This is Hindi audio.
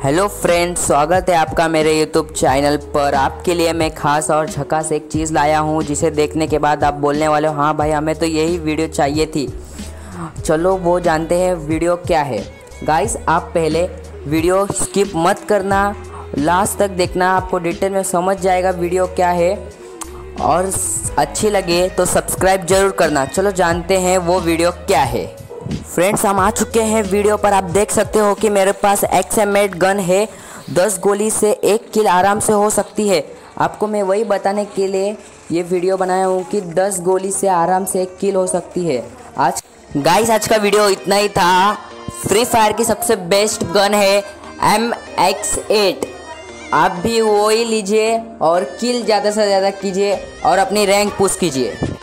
हेलो फ्रेंड्स, स्वागत है आपका मेरे यूट्यूब चैनल पर। आपके लिए मैं खास और झकास एक चीज़ लाया हूँ जिसे देखने के बाद आप बोलने वाले हो हाँ भाई हमें तो यही वीडियो चाहिए थी। चलो वो जानते हैं वीडियो क्या है। गाइस आप पहले वीडियो स्किप मत करना, लास्ट तक देखना, आपको डिटेल में समझ जाएगा वीडियो क्या है। और अच्छी लगे तो सब्सक्राइब जरूर करना। चलो जानते हैं वो वीडियो क्या है। फ्रेंड्स हम आ चुके हैं वीडियो पर। आप देख सकते हो कि मेरे पास XM8 गन है। 10 गोली से 1 किल आराम से हो सकती है। आपको मैं वही बताने के लिए ये वीडियो बनाया हूँ कि 10 गोली से आराम से 1 किल हो सकती है। आज का वीडियो इतना ही था। फ्री फायर की सबसे बेस्ट गन है MX8। आप भी वही लीजिए और किल ज़्यादा से ज़्यादा कीजिए और अपनी रैंक पुश कीजिए।